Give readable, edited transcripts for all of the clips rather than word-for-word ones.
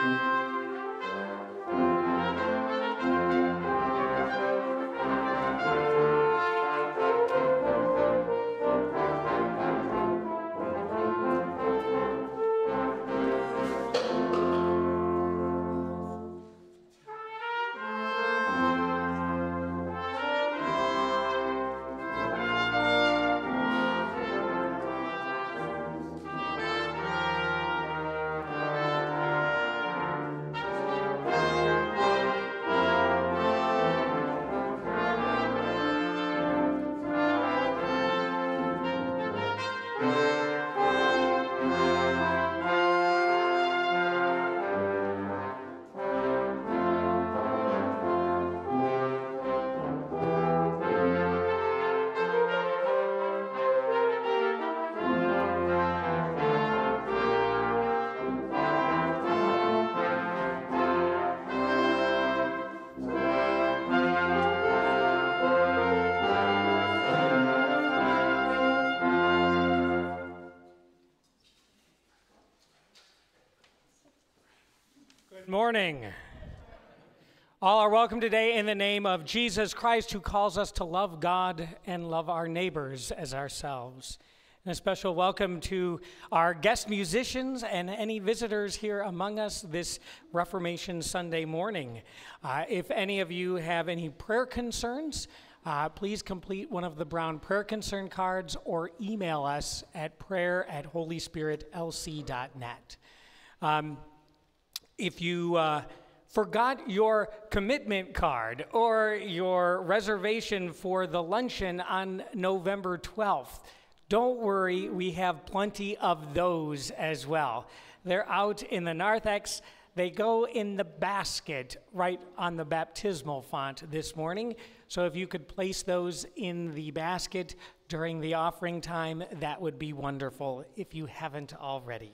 Good morning. All are welcome today in the name of Jesus Christ, who calls us to love God and love our neighbors as ourselves. And a special welcome to our guest musicians and any visitors here among us this Reformation Sunday morning. If any of you have any prayer concerns, please complete one of the brown prayer concern cards or email us at prayer@holyspiritlc.net. If you forgot your commitment card or your reservation for the luncheon on November 12th, don't worry, we have plenty of those as well. They're out in the narthex. They go in the basket right on the baptismal font this morning. So if you could place those in the basket during the offering time, that would be wonderful if you haven't already.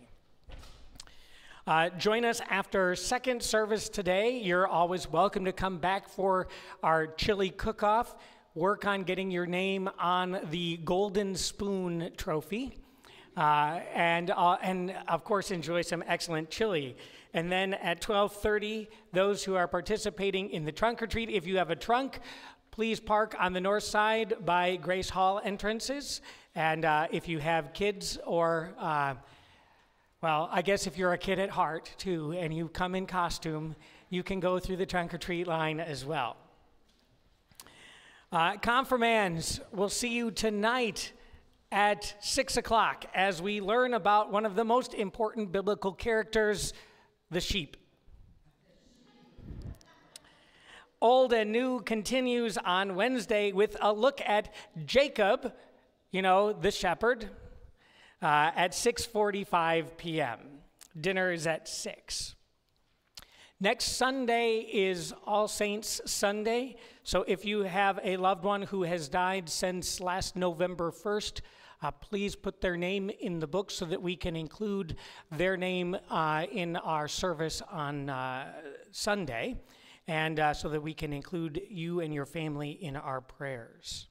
Join us after second service today. You're always welcome to come back for our chili cook-off. Work on getting your name on the Golden Spoon trophy. And of course, enjoy some excellent chili. And then at 12:30, those who are participating in the trunk or treat, if you have a trunk, please park on the north side by Grace Hall entrances. And if you have kids or well, I guess if you're a kid at heart, too, and you come in costume, you can go through the trunk-or-treat line as well. Confirmands, we'll see you tonight at 6 o'clock as we learn about one of the most important biblical characters, the sheep. Old and New continues on Wednesday with a look at Jacob, you know, the shepherd, at 6:45 p.m. Dinner is at 6. Next Sunday is All Saints Sunday, so if you have a loved one who has died since last November 1st, please put their name in the book so that we can include their name in our service on Sunday, and so that we can include you and your family in our prayers.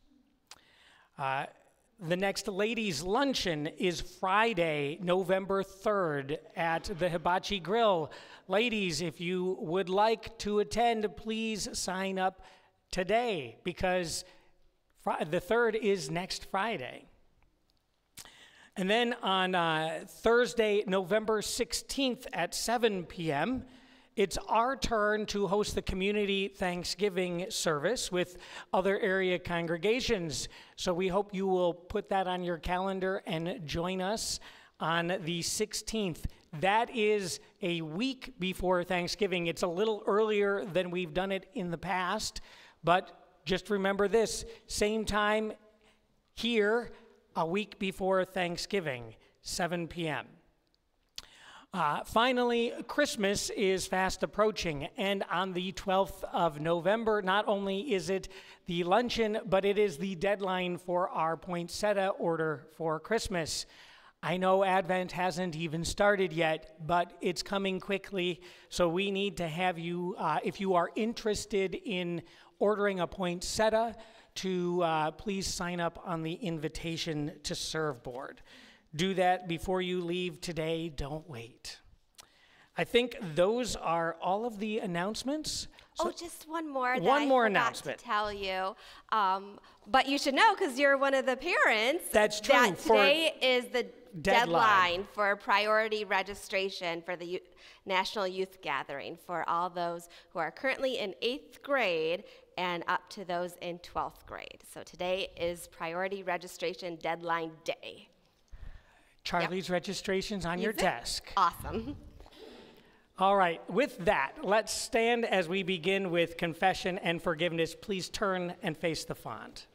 The next ladies' luncheon is Friday, November 3rd at the Hibachi Grill. Ladies, if you would like to attend, please sign up today because the 3rd is next Friday. And then on Thursday, November 16th at 7 p.m., it's our turn to host the community Thanksgiving service with other area congregations. So we hope you will put that on your calendar and join us on the 16th. That is a week before Thanksgiving. It's a little earlier than we've done it in the past, but just remember this, same time here, a week before Thanksgiving, 7 p.m. Finally, Christmas is fast approaching, and on the 12th of November, not only is it the luncheon, but it is the deadline for our poinsettia order for Christmas. I know Advent hasn't even started yet, but it's coming quickly, so we need to have you, if you are interested in ordering a poinsettia, to please sign up on the invitation to serve board. Do that before you leave today. Don't wait. I think those are all of the announcements. So Just one more. one more I forgot announcement to tell you, but you should know because you're one of the parents. That's true. That today is the Deadline. for priority registration for the National Youth Gathering for all those who are currently in 8th grade and up to those in 12th grade. So today is priority registration deadline day. Charlie's registration's on your Is it? desk. Awesome. All right, with that, let's stand as we begin with confession and forgiveness. Please turn and face the font.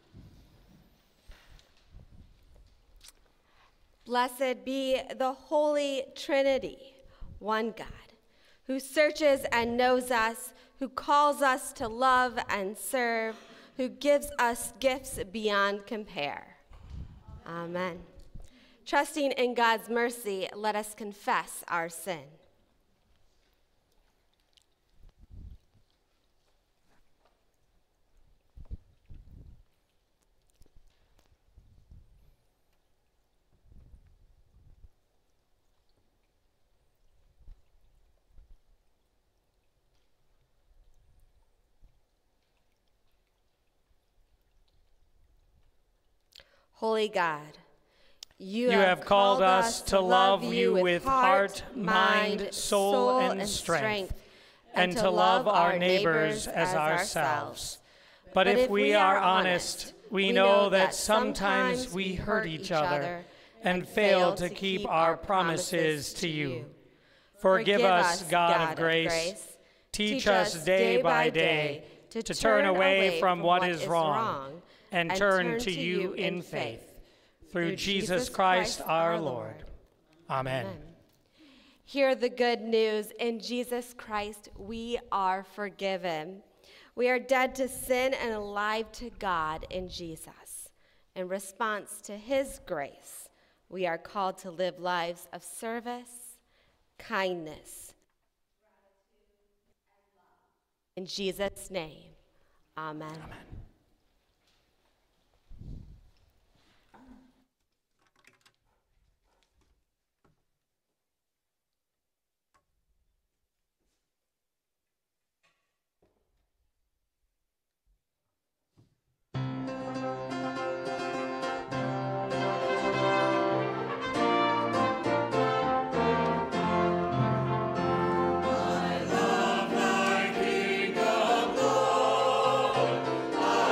Blessed be the Holy Trinity, one God, who searches and knows us, who calls us to love and serve, who gives us gifts beyond compare. Amen. Trusting in God's mercy, let us confess our sin. Holy God, you have called us to love you with heart, mind, soul, and strength, and to love our neighbors as ourselves. But if we are honest, we know that sometimes we hurt each other and fail to keep our promises to you. Forgive us, God of grace. Teach us day by day to turn away from what is wrong and turn to you in faith. Through Jesus Christ our Lord. Amen. Hear the good news. In Jesus Christ, we are forgiven. We are dead to sin and alive to God in Jesus. In response to his grace, we are called to live lives of service, kindness, gratitude, and love. In Jesus' name, amen. Amen. I love thy kingdom, Lord.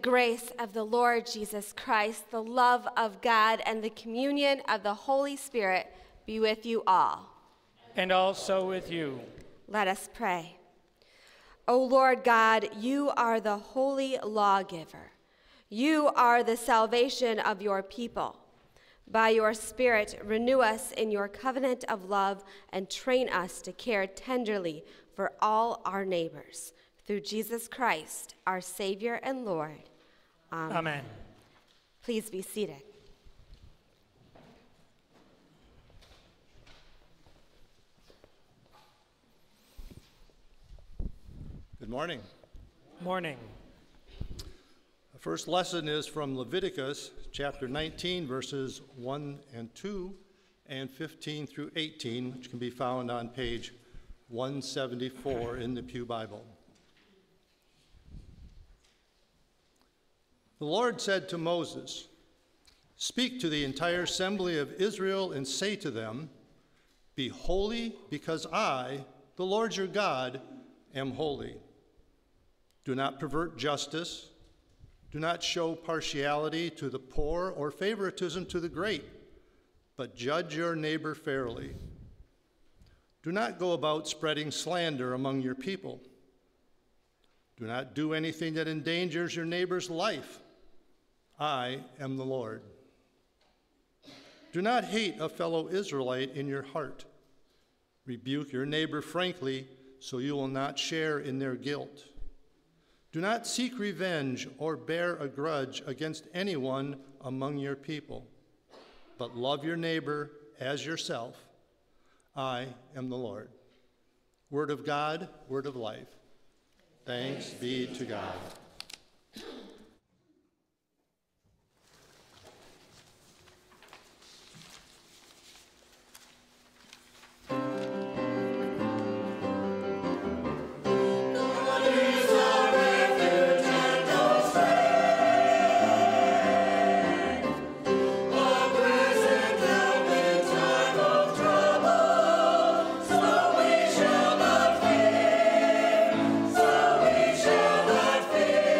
grace of the Lord Jesus Christ, the love of God, and the communion of the Holy Spirit be with you all. And also with you. Let us pray. O Lord God, you are the holy lawgiver. You are the salvation of your people. By your Spirit, renew us in your covenant of love and train us to care tenderly for all our neighbors. Through Jesus Christ, our Savior and Lord. Amen. Amen. Please be seated. Good morning. Morning. The first lesson is from Leviticus chapter 19, verses 1 and 2, and 15 through 18, which can be found on page 174 in the Pew Bible. The Lord said to Moses, "Speak to the entire assembly of Israel and say to them, 'Be holy, because I, the Lord your God, am holy. Do not pervert justice. Do not show partiality to the poor or favoritism to the great, but judge your neighbor fairly. Do not go about spreading slander among your people. Do not do anything that endangers your neighbor's life. I am the Lord. Do not hate a fellow Israelite in your heart. Rebuke your neighbor frankly, so you will not share in their guilt. Do not seek revenge or bear a grudge against anyone among your people, but love your neighbor as yourself. I am the Lord.'" Word of God, word of life. Thanks be to God. Fear.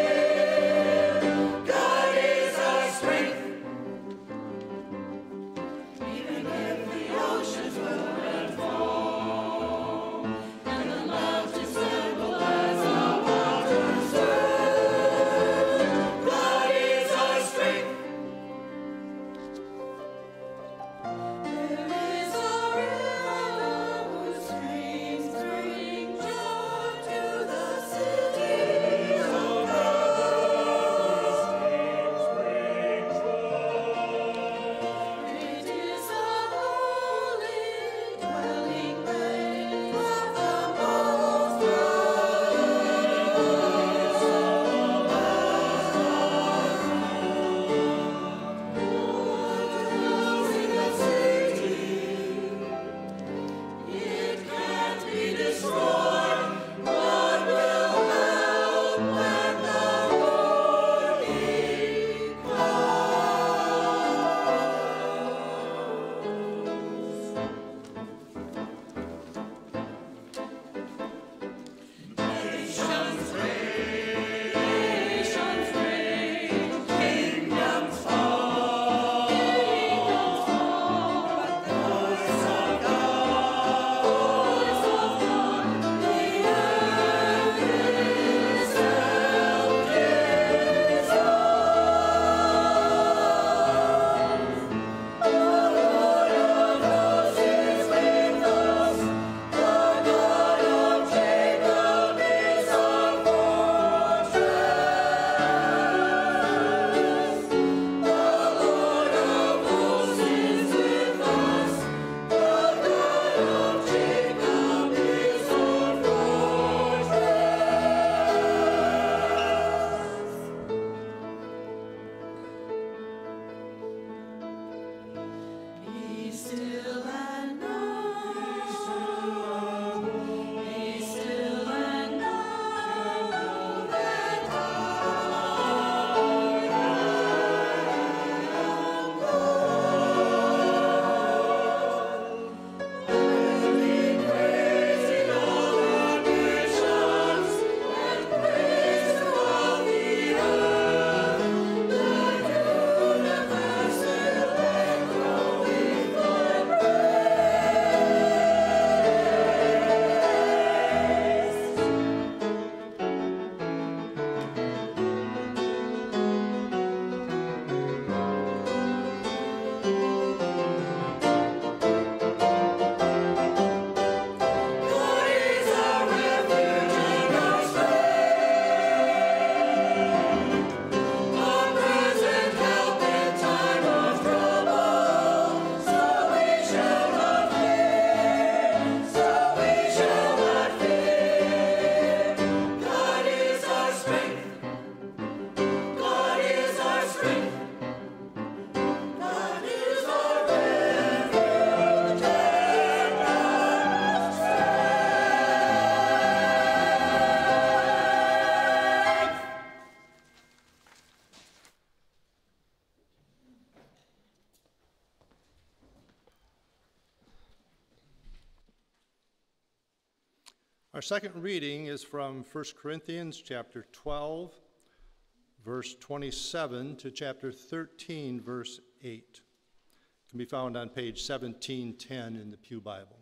Our second reading is from 1 Corinthians chapter 12, verse 27 to chapter 13, verse 8. It can be found on page 1710 in the Pew Bible.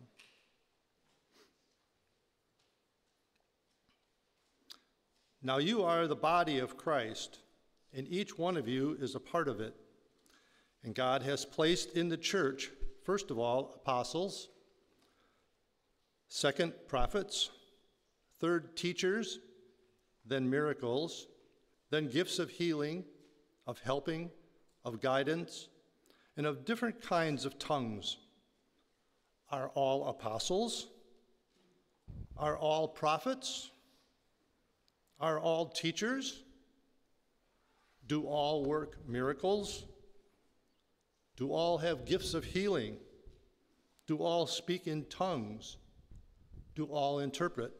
Now you are the body of Christ, and each one of you is a part of it. And God has placed in the church, first of all, apostles, second, prophets, third, teachers, then miracles, then gifts of healing, of helping, of guidance, and of different kinds of tongues. Are all apostles? Are all prophets? Are all teachers? Do all work miracles? Do all have gifts of healing? Do all speak in tongues? Do all interpret?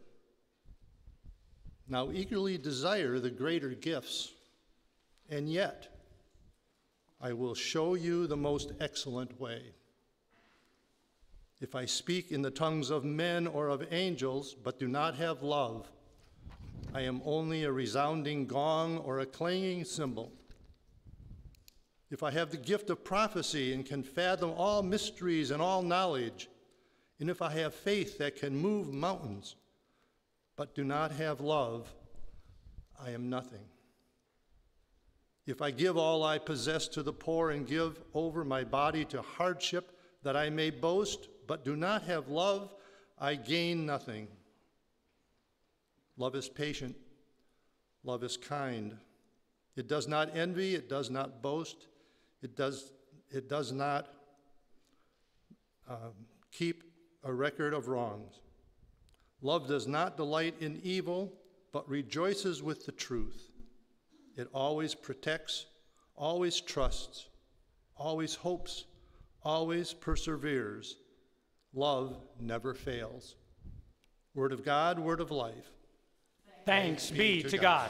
Now eagerly desire the greater gifts, and yet I will show you the most excellent way. If I speak in the tongues of men or of angels, but do not have love, I am only a resounding gong or a clanging cymbal. If I have the gift of prophecy and can fathom all mysteries and all knowledge, and if I have faith that can move mountains, but do not have love, I am nothing. If I give all I possess to the poor and give over my body to hardship that I may boast, but do not have love, I gain nothing. Love is patient. Love is kind. It does not envy. It does not boast. It does not keep a record of wrongs. Love does not delight in evil, but rejoices with the truth. It always protects, always trusts, always hopes, always perseveres. Love never fails. Word of God, word of life. Thanks be to God.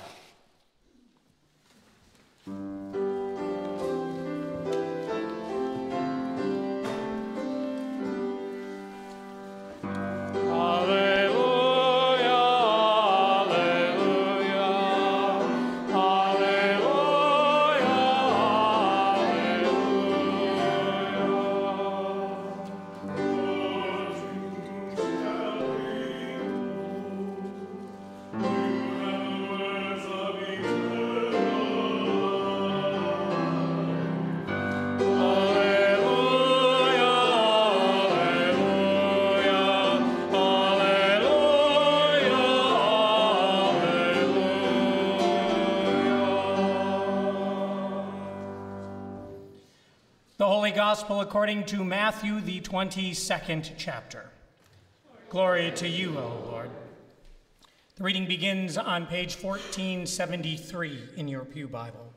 The Holy Gospel according to Matthew, the 22nd chapter. Glory to you, O Lord. The reading begins on page 1473 in your Pew Bible.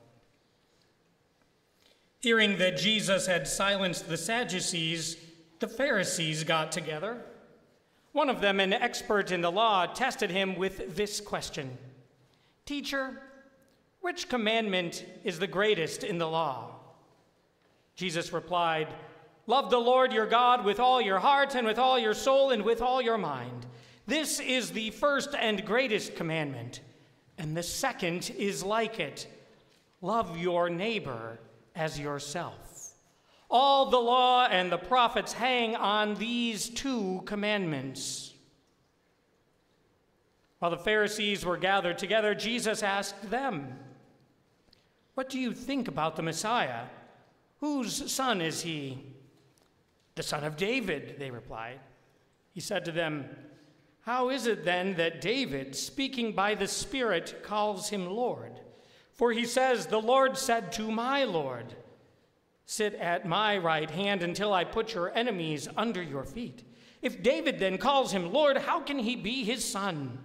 Hearing that Jesus had silenced the Sadducees, the Pharisees got together. One of them, an expert in the law, tested him with this question: "Teacher, which commandment is the greatest in the law?" Jesus replied, "Love the Lord your God with all your heart and with all your soul and with all your mind. This is the first and greatest commandment, and the second is like it. Love your neighbor as yourself. All the law and the prophets hang on these two commandments." While the Pharisees were gathered together, Jesus asked them, "What do you think about the Messiah? Whose son is he?" "The son of David," they replied. He said to them, "How is it then that David, speaking by the Spirit, calls him Lord? For he says, 'The Lord said to my Lord, sit at my right hand until I put your enemies under your feet.' If David then calls him Lord, how can he be his son?"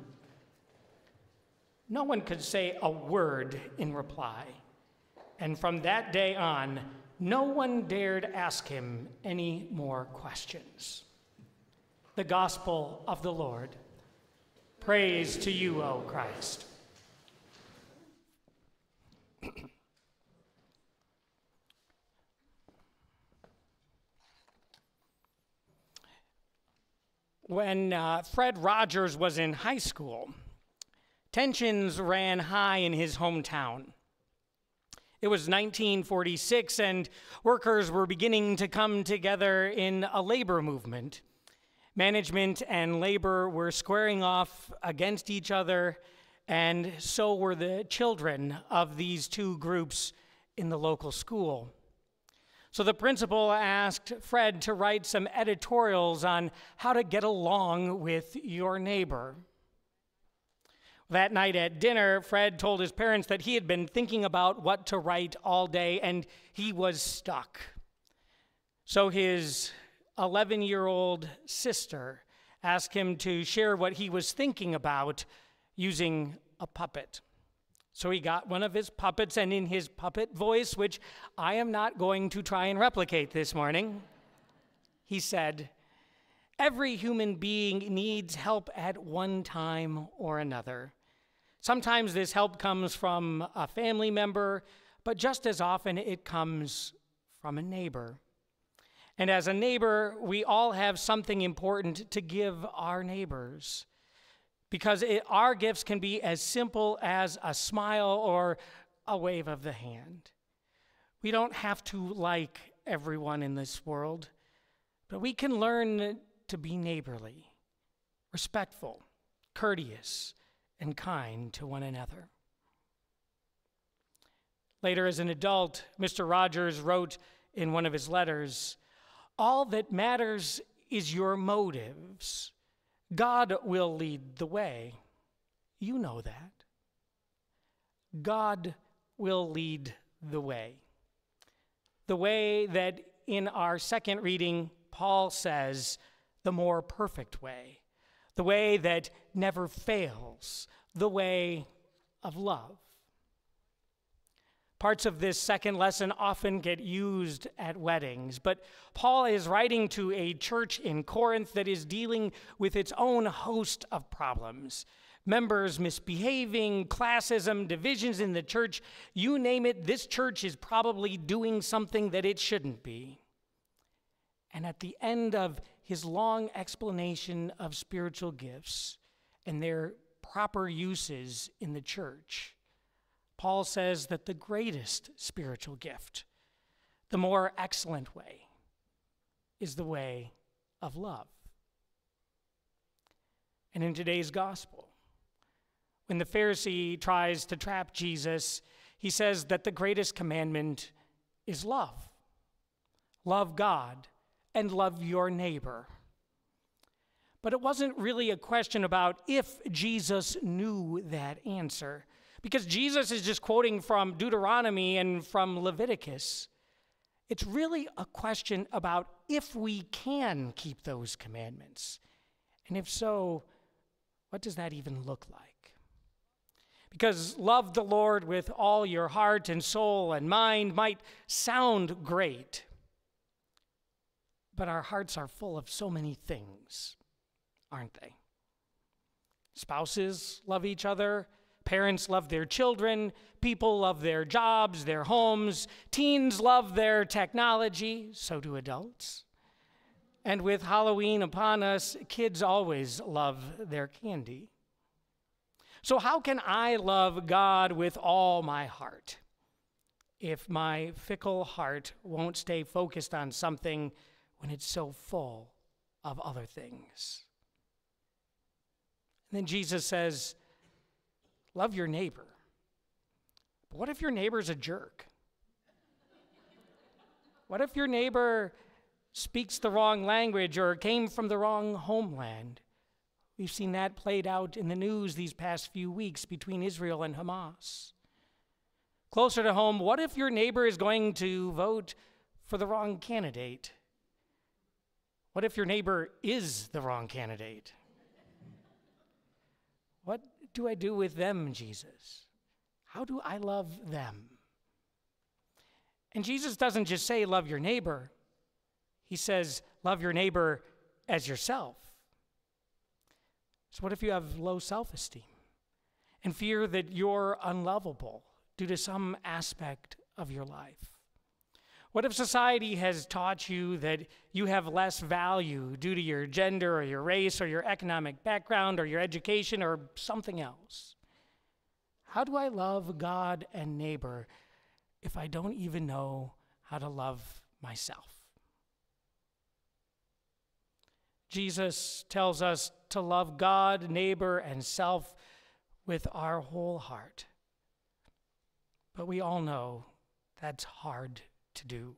No one could say a word in reply, and from that day on, no one dared ask him any more questions. The Gospel of the Lord. Praise to you, O Christ. When Fred Rogers was in high school, tensions ran high in his hometown. It was 1946, and workers were beginning to come together in a labor movement. Management and labor were squaring off against each other, and so were the children of these two groups in the local school. So the principal asked Fred to write some editorials on how to get along with your neighbor. That night at dinner, Fred told his parents that he had been thinking about what to write all day, and he was stuck. So his 11-year-old sister asked him to share what he was thinking about using a puppet. So he got one of his puppets, and in his puppet voice, which I am not going to try and replicate this morning, he said, "Every human being needs help at one time or another. Sometimes this help comes from a family member, but just as often it comes from a neighbor. And as a neighbor, we all have something important to give our neighbors, because our gifts can be as simple as a smile or a wave of the hand. We don't have to like everyone in this world, but we can learn to be neighborly, respectful, courteous, and kind to one another." Later, as an adult, Mr. Rogers wrote in one of his letters, "All that matters is your motives. God will lead the way. You know that. God will lead the way." The way that in our second reading, Paul says, the more perfect way, the way that never fails, the way of love. Parts of this second lesson often get used at weddings, but Paul is writing to a church in Corinth that is dealing with its own host of problems. Members misbehaving, classism, divisions in the church, you name it, this church is probably doing something that it shouldn't be. And at the end of his long explanation of spiritual gifts and their proper uses in the church, Paul says that the greatest spiritual gift, the more excellent way, is the way of love. And in today's gospel, when the Pharisee tries to trap Jesus, he says that the greatest commandment is love. Love God and love your neighbor. But it wasn't really a question about if Jesus knew that answer, because Jesus is just quoting from Deuteronomy and from Leviticus. It's really a question about if we can keep those commandments. And if so, what does that even look like? Because love the Lord with all your heart and soul and mind might sound great, but our hearts are full of so many things, aren't they? Spouses love each other. Parents love their children, people love their jobs, their homes, teens love their technology, so do adults. And with Halloween upon us, kids always love their candy. So how can I love God with all my heart if my fickle heart won't stay focused on something when it's so full of other things? And then Jesus says, love your neighbor. But what if your neighbor's a jerk? What if your neighbor speaks the wrong language or came from the wrong homeland? We've seen that played out in the news these past few weeks between Israel and Hamas. Closer to home, what if your neighbor is going to vote for the wrong candidate? What if your neighbor is the wrong candidate? What do I do with them, Jesus? How do I love them? And Jesus doesn't just say, love your neighbor. He says, love your neighbor as yourself. So what if you have low self-esteem and fear that you're unlovable due to some aspect of your life? What if society has taught you that you have less value due to your gender or your race or your economic background or your education or something else? How do I love God and neighbor if I don't even know how to love myself? Jesus tells us to love God, neighbor, and self with our whole heart. But we all know that's hard to do.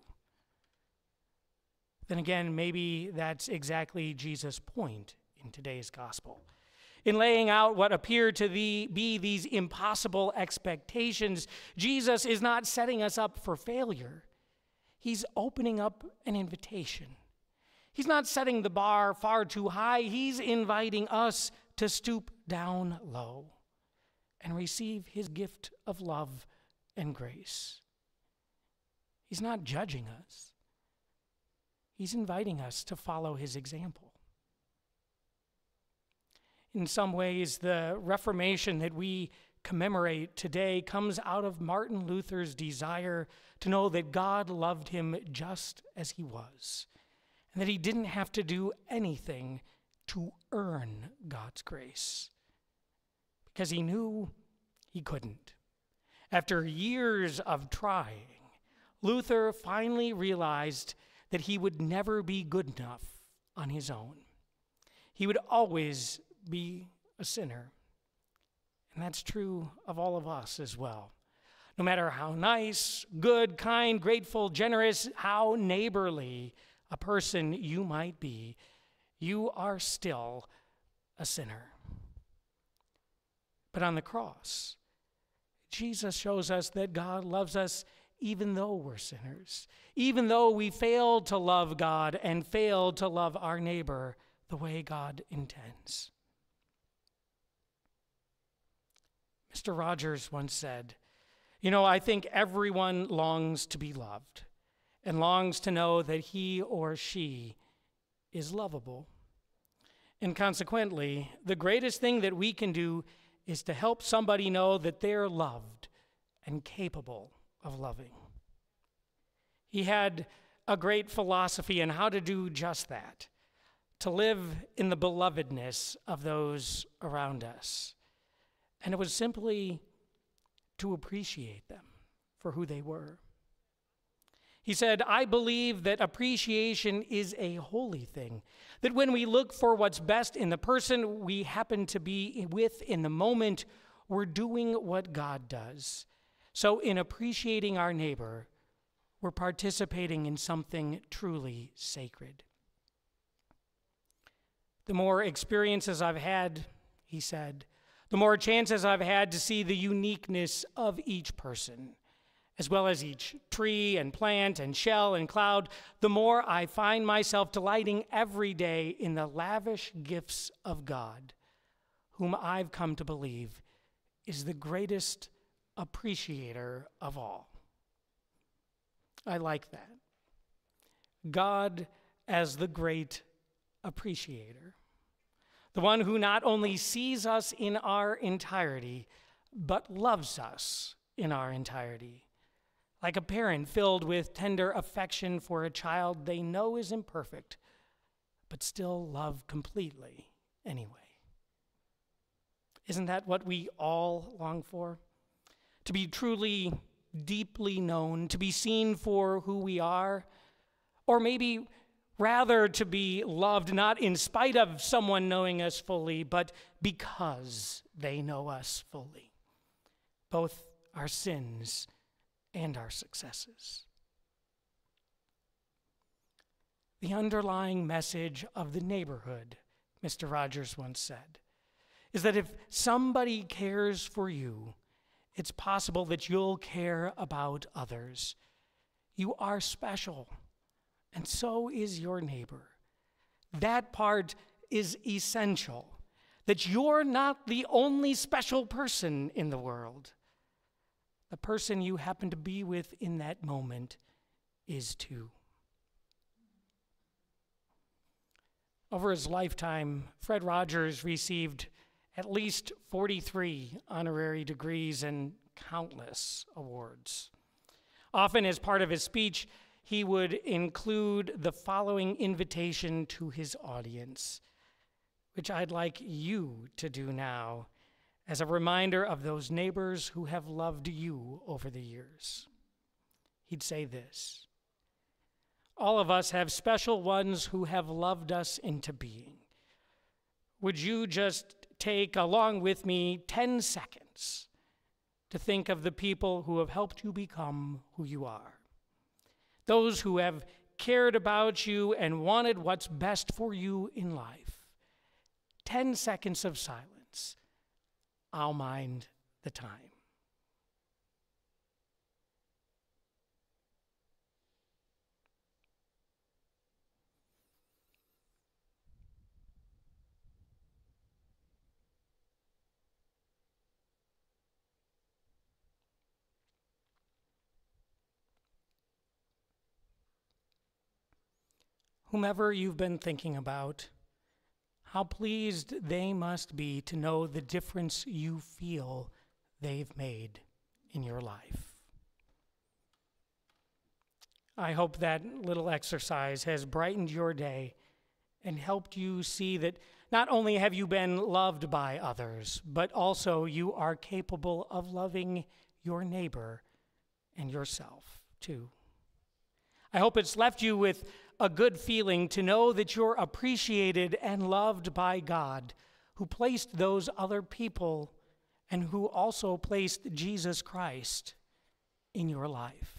Then again, maybe that's exactly Jesus' point in today's gospel. In laying out what appear to be these impossible expectations, Jesus is not setting us up for failure. He's opening up an invitation. He's not setting the bar far too high. He's inviting us to stoop down low and receive his gift of love and grace. He's not judging us. He's inviting us to follow his example. In some ways, the Reformation that we commemorate today comes out of Martin Luther's desire to know that God loved him just as he was, and that he didn't have to do anything to earn God's grace, because he knew he couldn't. After years of trying, Luther finally realized that he would never be good enough on his own. He would always be a sinner. And that's true of all of us as well. No matter how nice, good, kind, grateful, generous, how neighborly a person you might be, you are still a sinner. But on the cross, Jesus shows us that God loves us even though we're sinners, even though we fail to love God and fail to love our neighbor the way God intends. Mr. Rogers once said, I think everyone longs to be loved and longs to know that he or she is lovable. And consequently, the greatest thing that we can do is to help somebody know that they're loved and capable of loving. He had a great philosophy on how to do just that, to live in the belovedness of those around us. And it was simply to appreciate them for who they were. He said, I believe that appreciation is a holy thing, that when we look for what's best in the person we happen to be with in the moment, we're doing what God does. So in appreciating our neighbor, we're participating in something truly sacred. The more experiences I've had, he said, the more chances I've had to see the uniqueness of each person, as well as each tree and plant and shell and cloud, the more I find myself delighting every day in the lavish gifts of God, whom I've come to believe is the greatest appreciator of all. I like that. God as the great appreciator. The one who not only sees us in our entirety, but loves us in our entirety. Like a parent filled with tender affection for a child they know is imperfect, but still love completely anyway. Isn't that what we all long for? To be truly, deeply known, to be seen for who we are, or maybe rather to be loved not in spite of someone knowing us fully, but because they know us fully, both our sins and our successes. The underlying message of the neighborhood, Mr. Rogers once said, is that if somebody cares for you, it's possible that you'll care about others. You are special, and so is your neighbor. That part is essential, that you're not the only special person in the world. The person you happen to be with in that moment is too. Over his lifetime, Fred Rogers received at least 43 honorary degrees and countless awards. Often as part of his speech, he would include the following invitation to his audience, which I'd like you to do now as a reminder of those neighbors who have loved you over the years. He'd say this: all of us have special ones who have loved us into being. Would you just take, along with me, 10 seconds to think of the people who have helped you become who you are? Those who have cared about you and wanted what's best for you in life. 10 seconds of silence. I'll mind the time. Whomever you've been thinking about, how pleased they must be to know the difference you feel they've made in your life. I hope that little exercise has brightened your day and helped you see that not only have you been loved by others, but also you are capable of loving your neighbor and yourself too. I hope it's left you with a good feeling to know that you're appreciated and loved by God, who placed those other people and who also placed Jesus Christ in your life.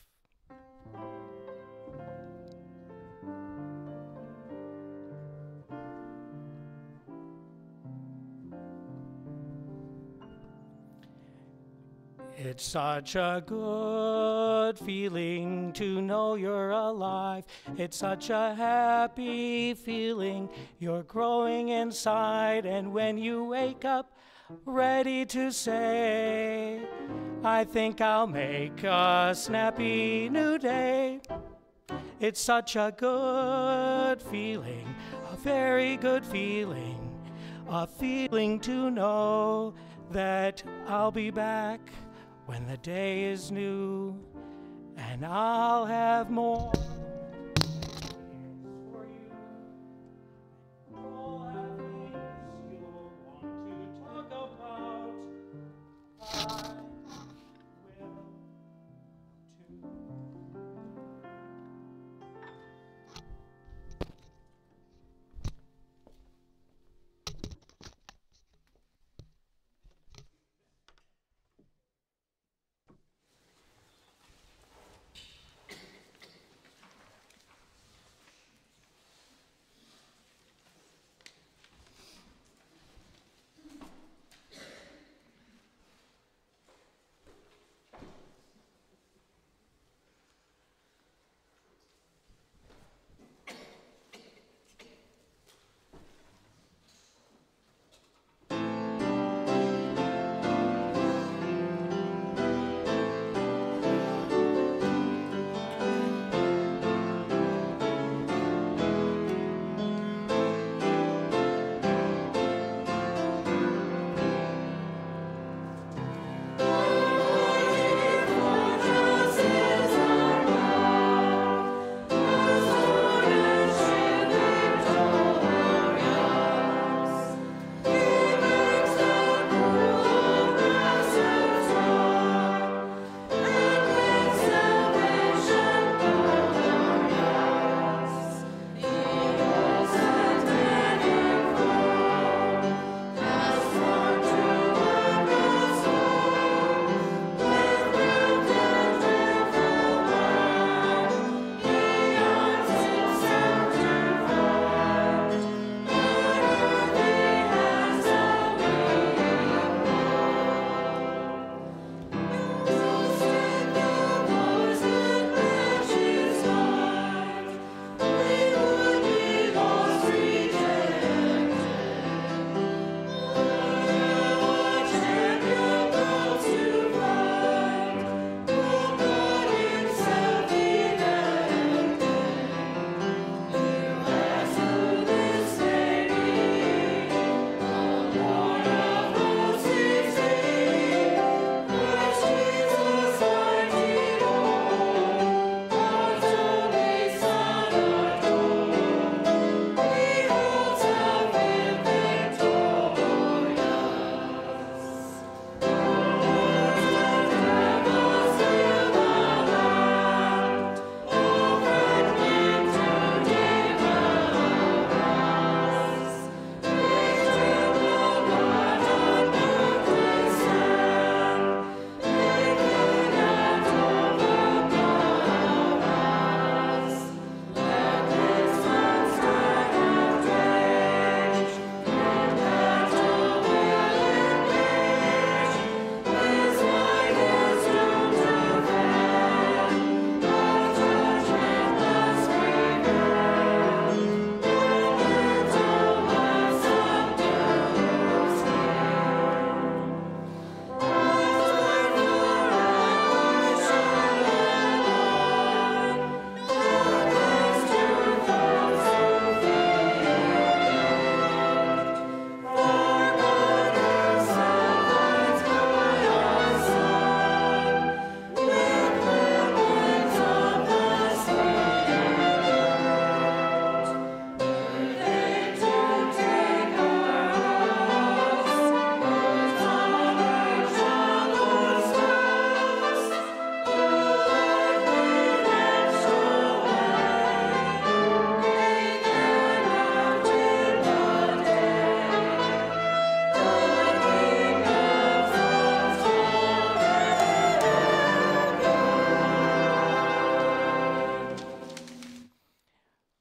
It's such a good feeling to know you're alive. It's such a happy feeling you're growing inside. And when you wake up ready to say, I think I'll make a snappy new day. It's such a good feeling, a very good feeling, a feeling to know that I'll be back when the day is new, and I'll have more for you. You'll have things you'll want to talk about. I will too.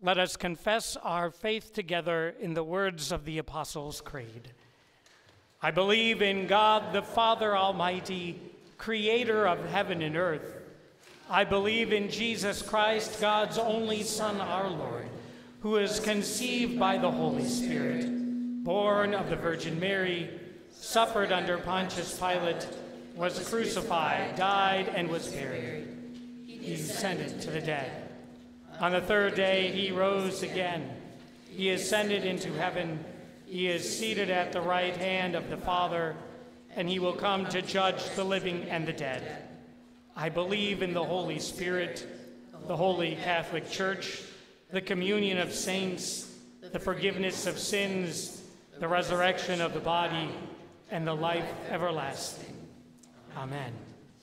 Let us confess our faith together in the words of the Apostles' Creed. I believe in God, the Father Almighty, creator of heaven and earth. I believe in Jesus Christ, God's only Son, our Lord, who is conceived by the Holy Spirit, born of the Virgin Mary, suffered under Pontius Pilate, was crucified, died, and was buried. He descended to the dead. On the third day he rose again. He ascended into heaven. He is seated at the right hand of the Father, and he will come to judge the living and the dead. I believe in the Holy Spirit, the Holy Catholic Church, the communion of saints, the forgiveness of sins, the resurrection of the body, and the life everlasting. Amen.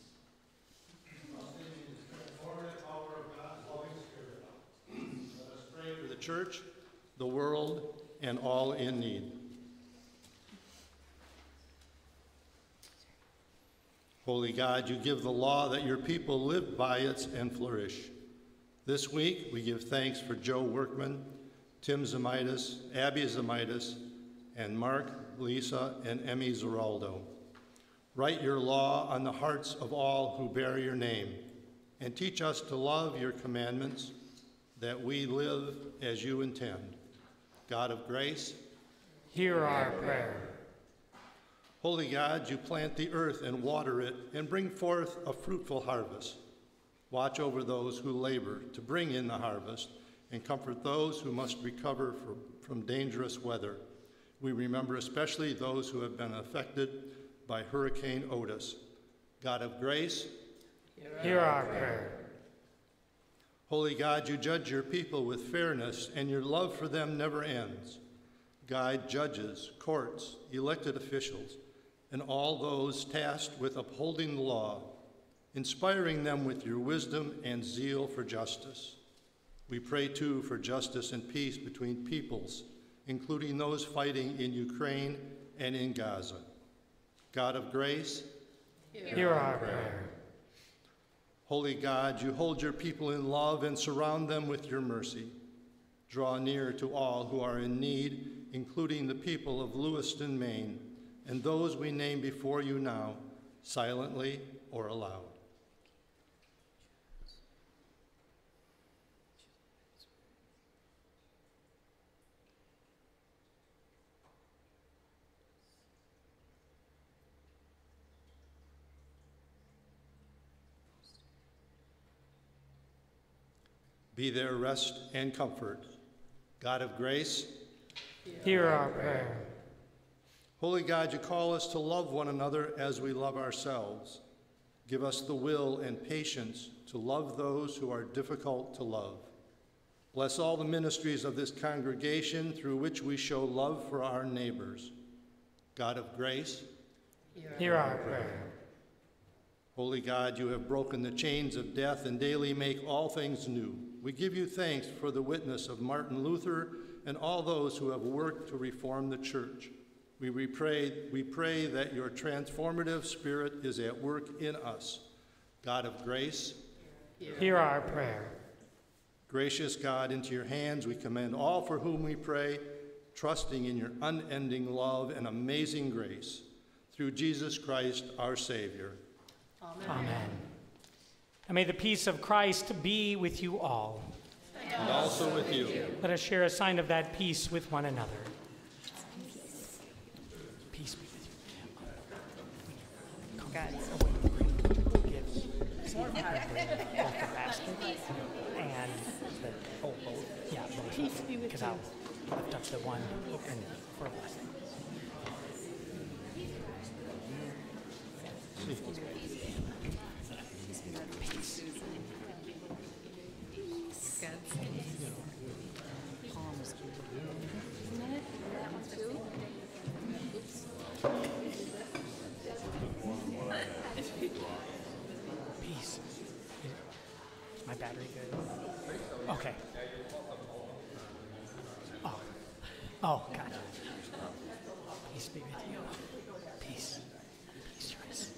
Church, the world, and all in need. Holy God, you give the law that your people live by it and flourish. This week, we give thanks for Joe Workman, Tim Zamitis, Abby Zamitis, and Mark, Lisa, and Emmy Zeraldo. Write your law on the hearts of all who bear your name, and teach us to love your commandments, that we live as you intend. God of grace, hear our prayer. Holy God, you plant the earth and water it and bring forth a fruitful harvest. Watch over those who labor to bring in the harvest and comfort those who must recover from dangerous weather. We remember especially those who have been affected by Hurricane Otis. God of grace, hear our prayer. Holy God, you judge your people with fairness, and your love for them never ends. Guide judges, courts, elected officials, and all those tasked with upholding the law, inspiring them with your wisdom and zeal for justice. We pray, too, for justice and peace between peoples, including those fighting in Ukraine and in Gaza. God of grace, hear our prayer. Holy God, you hold your people in love and surround them with your mercy. Draw near to all who are in need, including the people of Lewiston, Maine, and those we name before you now, silently or aloud. Be their rest and comfort. God of grace, hear our prayer. Holy God, you call us to love one another as we love ourselves. Give us the will and patience to love those who are difficult to love. Bless all the ministries of this congregation through which we show love for our neighbors. God of grace, hear our prayer. Holy God, you have broken the chains of death and daily make all things new. We give you thanks for the witness of Martin Luther and all those who have worked to reform the church. We pray that your transformative spirit is at work in us. God of grace, hear our prayer. Gracious God, into your hands we commend all for whom we pray, trusting in your unending love and amazing grace. Through Jesus Christ, our Savior. Amen. And may the peace of Christ be with you all. And also with you. Let us share a sign of that peace with one another. Peace be with you. God's gifts. Both the basket and the both. Yeah, both. Peace be with you. Because I'll lift up the one and for a blessing. Peace. Is my battery good? Okay. Oh, gotcha. Peace be with you. Peace. Peace, Joyce.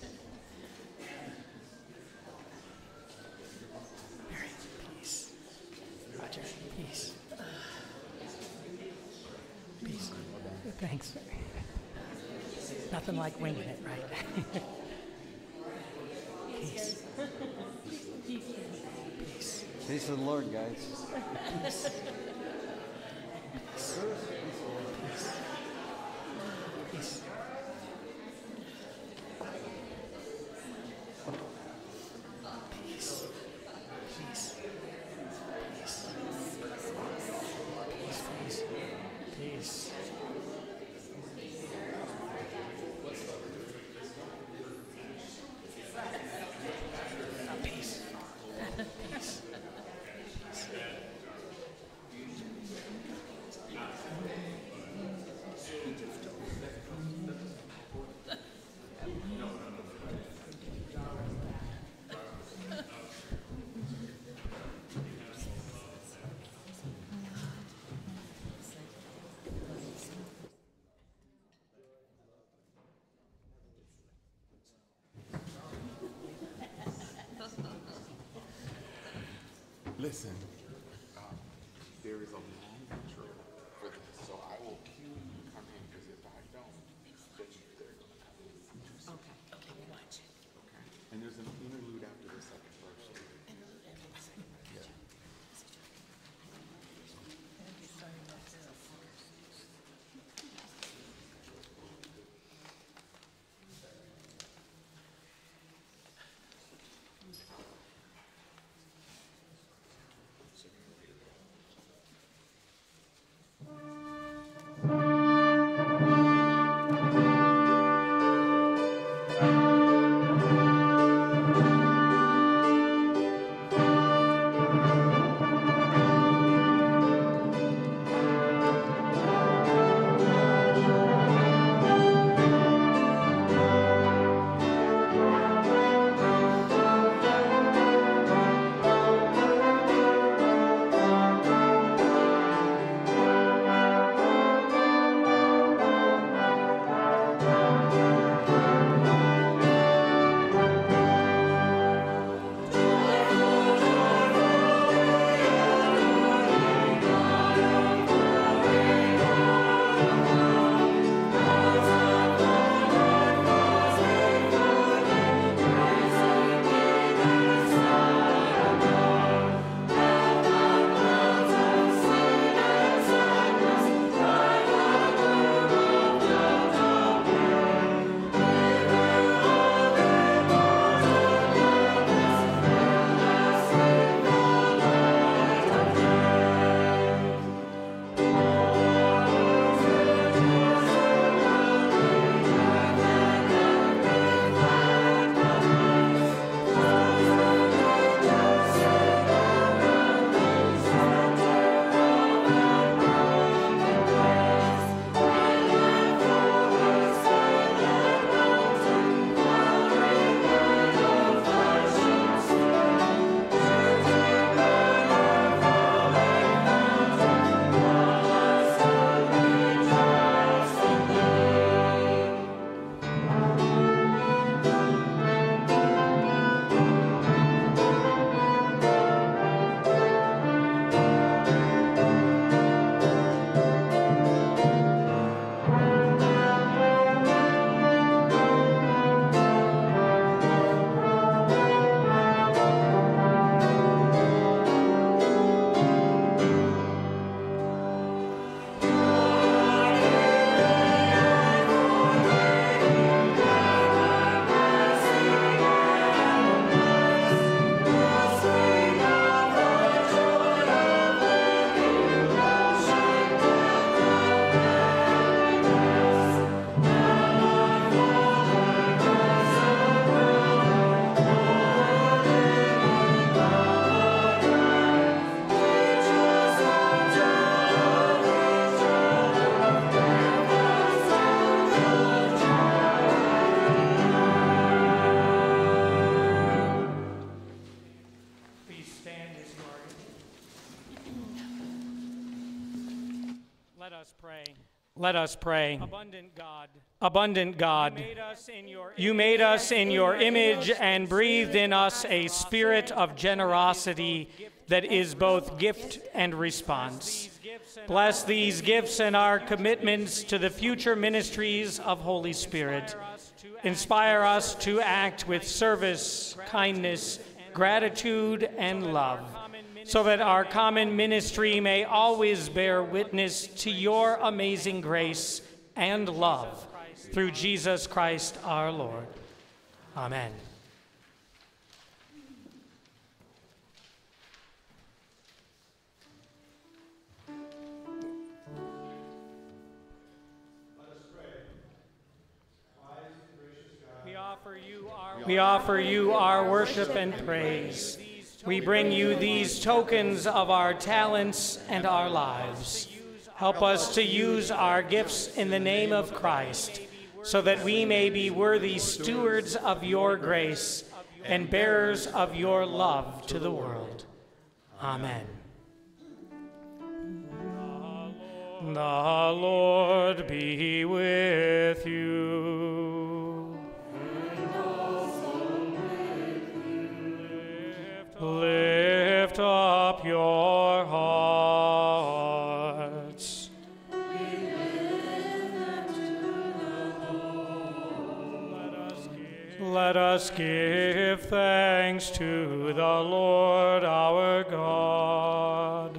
Mary, peace. Roger, peace. Thanks. Nothing like winging it, right? Peace. Peace. Peace of the Lord, guys. Peace. Peace. Peace. Listen, there is a long intro for this, so I will cue you to come in, because if I don't, then they're going to come in too soon. Okay, we'll watch it. Okay? And there's an interlude after the second verse. Yeah. Let us pray. Abundant God, you made us in your image and breathed in us a spirit of generosity that is both gift and response. Bless these gifts and our commitments to the future ministries of Holy Spirit. Inspire us to act with service, kindness, gratitude, and love, so that our common ministry may always bear witness to your amazing grace and love, through Jesus Christ our Lord. Amen. We offer you our worship and praise. We bring you these tokens of our talents and our lives. Help us to use our gifts in the name of Christ, so that we may be worthy stewards of your grace and bearers of your love to the world. Amen. The Lord be with you. And also with you. Lift up your hearts. We lift them to the Lord. Let us give thanks to the Lord our God.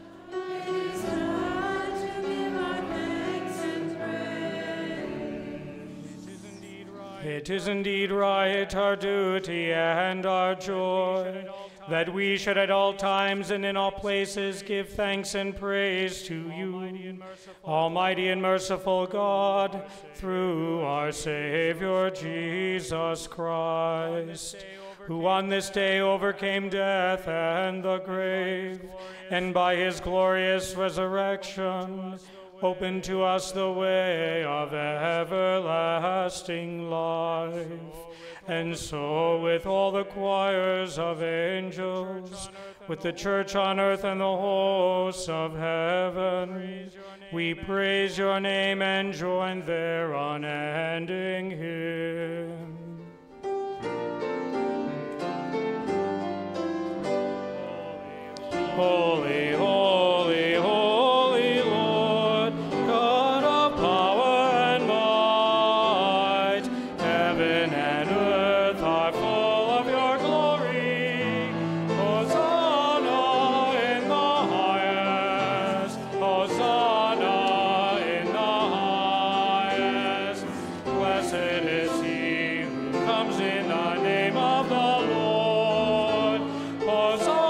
It is indeed right, our duty and our joy, that we should at all times and in all places give thanks and praise to you, Almighty and merciful God, through our Savior Jesus Christ, who on this day overcame death and the grave, and by his glorious resurrection open to us the way of everlasting life. And so with all the choirs of angels, with the church on earth and the hosts of heaven, we praise your name and join their unending hymn. Holy, holy, holy Lord, God of power and might, heaven and earth are full of your glory. Hosanna in the highest, Hosanna in the highest. Blessed is he who comes in the name of the Lord. Hosanna.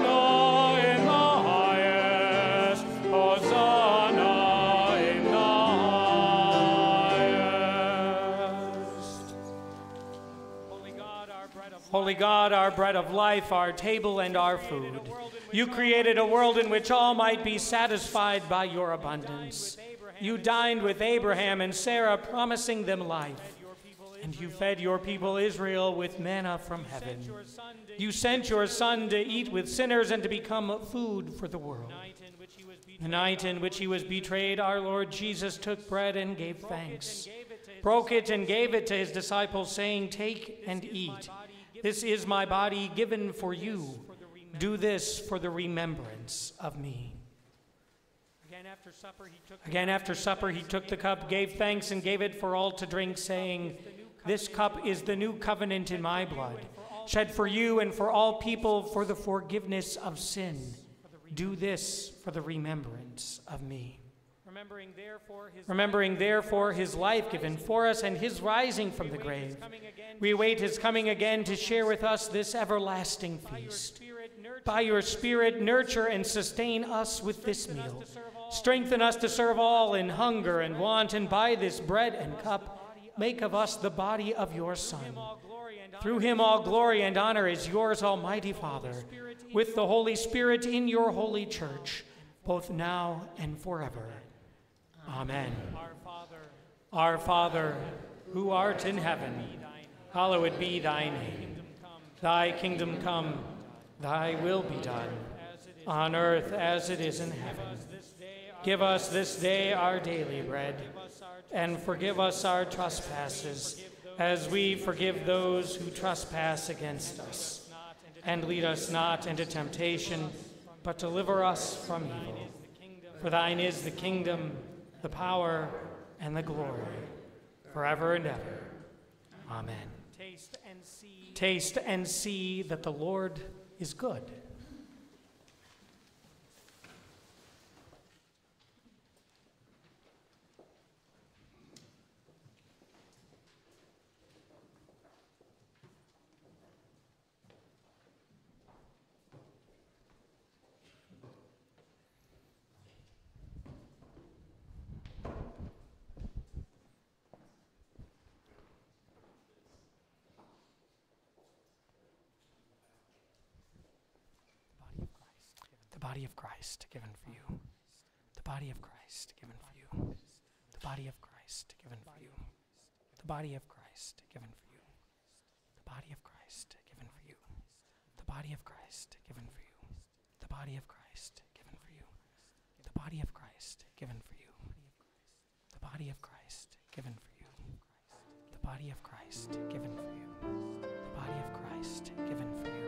Holy God, our bread of life, our table and our food, you created a world in which all might be satisfied by your abundance. You dined with Abraham and Sarah, promising them life. And you fed your people Israel with manna from heaven. You sent your Son to eat with sinners and to become food for the world. The night in which he was betrayed, our Lord Jesus took bread and gave thanks, broke it and gave it to his disciples, saying, "Take and eat. This is my body given for you. Do this for the remembrance of me." Again, after supper, he took the cup, gave thanks, and gave it for all to drink, saying, "This cup is the new covenant in my blood, shed for you and for all people for the forgiveness of sin. Do this for the remembrance of me." Remembering therefore his life given for us and his rising from the grave, we await his coming again to share with us this everlasting feast. By your Spirit, nurture and sustain us with this meal. Strengthen us to serve all in hunger and want, and by this bread and cup, make of us the body of your Son. Through him all glory and honor is yours, Almighty Father, with the Holy Spirit in your holy church, both now and forever. Amen. Our Father, who art in heaven, hallowed be thy name. Thy kingdom come, thy will be done, on earth as it is in heaven. Give us this day our daily bread, and forgive us our trespasses, as we forgive those who trespass against us. And lead us not into temptation, but deliver us from evil. For thine is the kingdom, the power, and the glory, forever and ever. Amen. Taste and see that the Lord is good. The body of Christ given for you. The body of Christ given for you. The body of Christ given for you. The body of Christ given for you. The body of Christ given for you. The body of Christ given for you. The body of Christ given for you. The body of Christ given for you. The body of Christ given for you. The body of Christ given for you. The body of Christ given for you.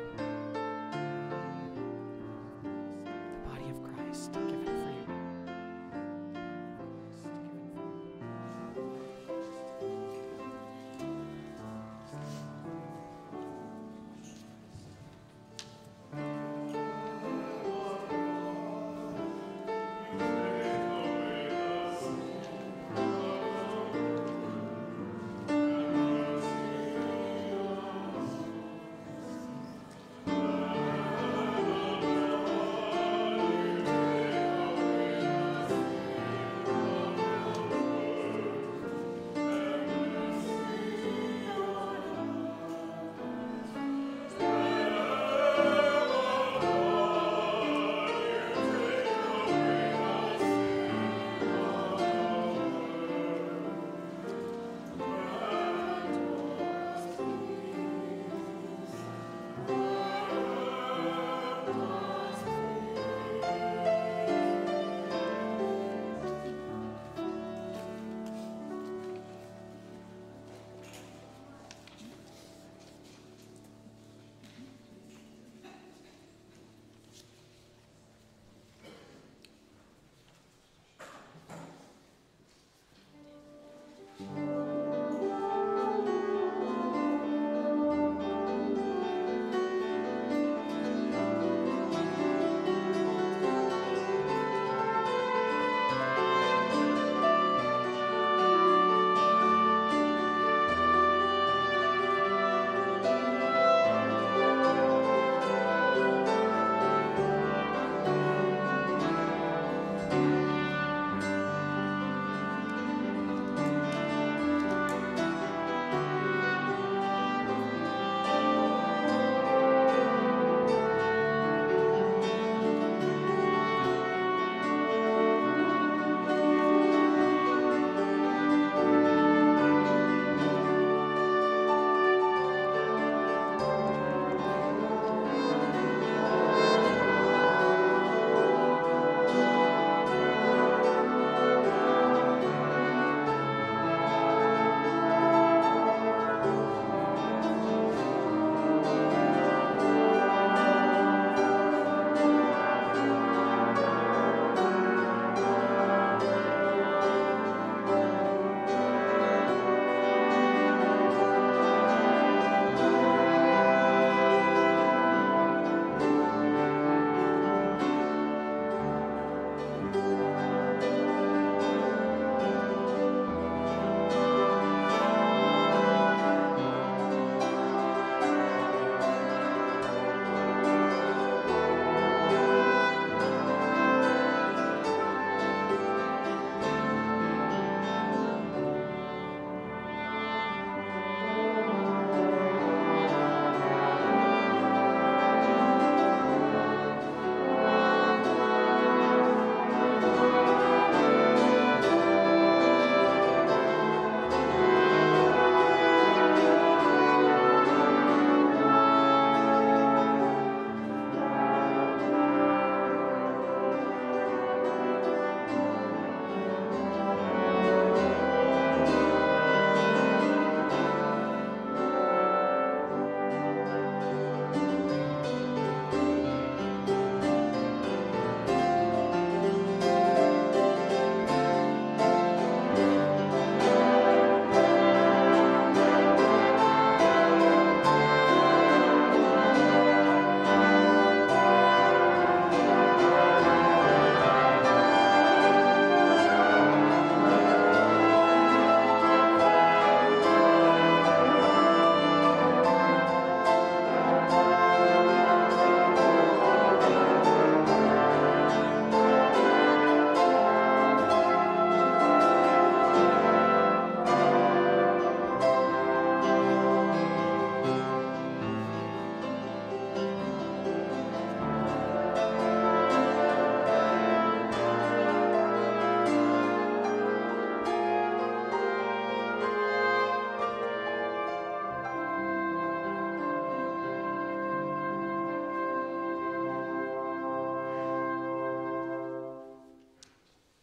Given for you.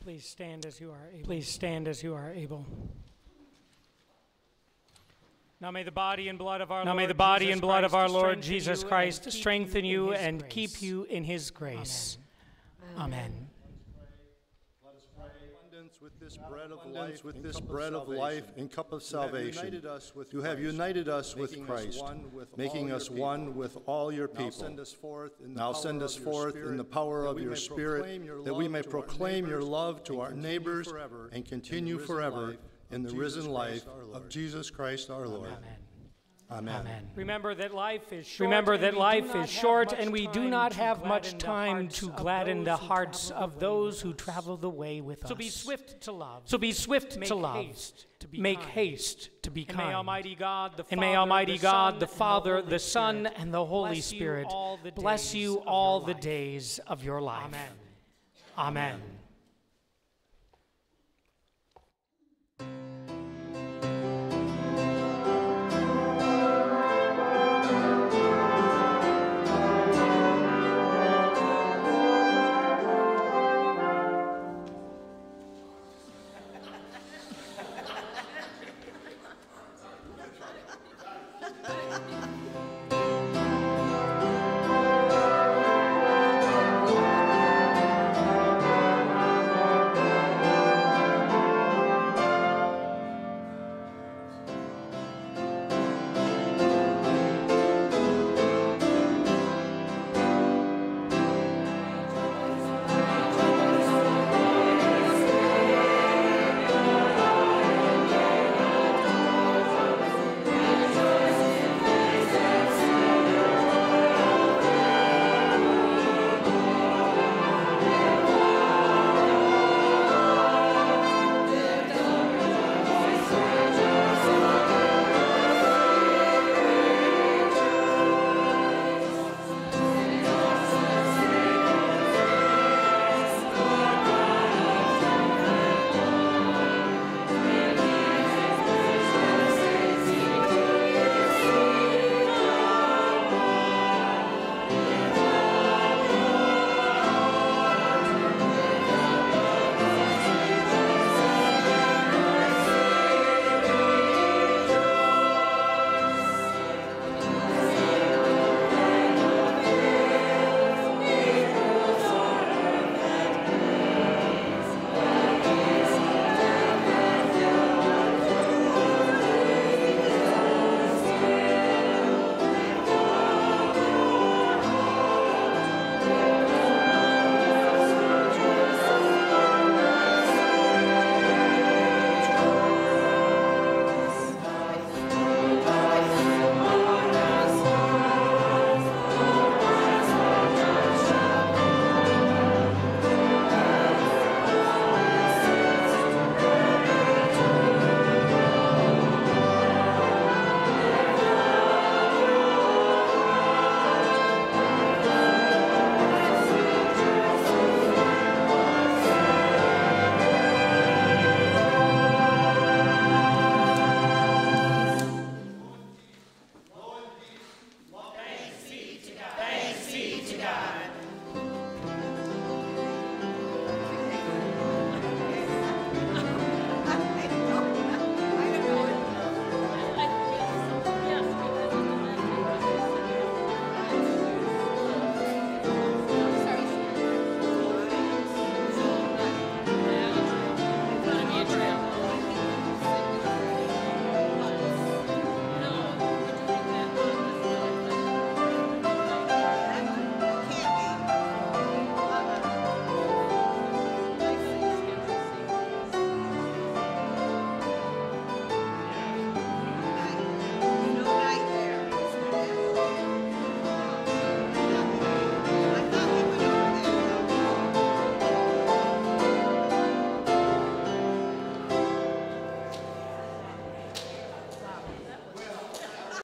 Please stand as you are able. Please stand as you are able. Now may the body and blood of our Lord Jesus Christ strengthen you and keep you in his grace. Amen. Let us pray. With this bread of life and cup of salvation, you have united us with Christ, making us one with all your people. Now send us forth in the power of your Spirit, that we may proclaim your love to our neighbors and continue forever in the risen life of Jesus Christ our Lord. Amen. Amen. Remember that life is short, and we do not have much time to gladden the hearts of those who travel the way with us. So be swift to love. Make haste to be kind. And may Almighty God, the Father, the Son, and the Holy Spirit bless you all the days of your life. Amen.